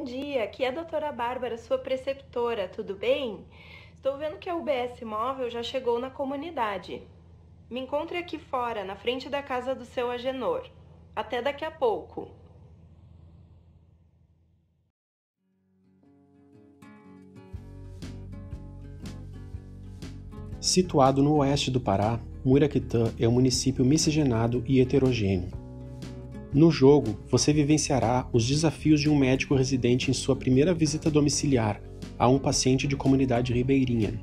bom dia. Aqui é a doutora Bárbara, sua preceptora, tudo bem? Estou vendo que a UBS Móvel já chegou na comunidade. Me encontre aqui fora, na frente da casa do seu Agenor. Até daqui a pouco. Situado no oeste do Pará, Muraquitã é um município miscigenado e heterogêneo. No jogo, você vivenciará os desafios de um médico residente em sua primeira visita domiciliar a um paciente de comunidade ribeirinha.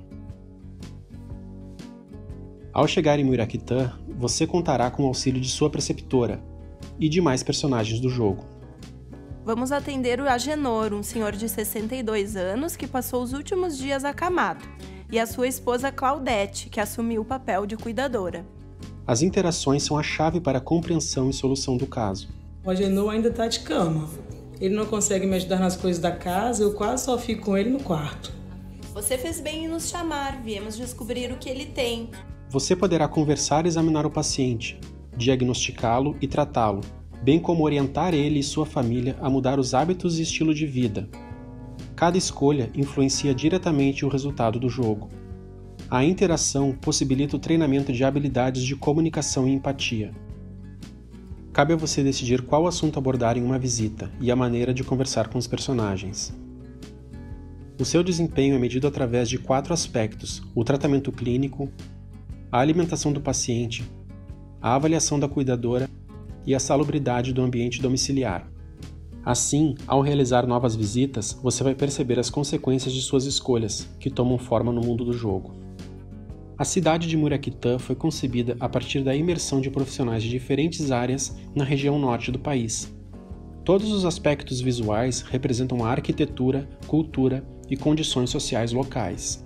Ao chegar em Muraquitã, você contará com o auxílio de sua preceptora e demais personagens do jogo. Vamos atender o Agenor, um senhor de 62 anos que passou os últimos dias acamado, e a sua esposa Claudete, que assumiu o papel de cuidadora. As interações são a chave para a compreensão e solução do caso. O Agenor ainda está de cama. Ele não consegue me ajudar nas coisas da casa, eu quase só fico com ele no quarto. Você fez bem em nos chamar, viemos descobrir o que ele tem. Você poderá conversar e examinar o paciente, diagnosticá-lo e tratá-lo, bem como orientar ele e sua família a mudar os hábitos e estilo de vida. Cada escolha influencia diretamente o resultado do jogo. A interação possibilita o treinamento de habilidades de comunicação e empatia. Cabe a você decidir qual assunto abordar em uma visita e a maneira de conversar com os personagens. O seu desempenho é medido através de 4 aspectos: o tratamento clínico, a alimentação do paciente, a avaliação da cuidadora e a salubridade do ambiente domiciliar. Assim, ao realizar novas visitas, você vai perceber as consequências de suas escolhas, que tomam forma no mundo do jogo. A cidade de Muraquitã foi concebida a partir da imersão de profissionais de diferentes áreas na região norte do país. Todos os aspectos visuais representam a arquitetura, cultura e condições sociais locais.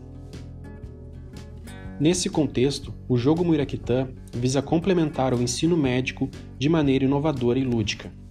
Nesse contexto, o jogo Muraquitã visa complementar o ensino médico de maneira inovadora e lúdica.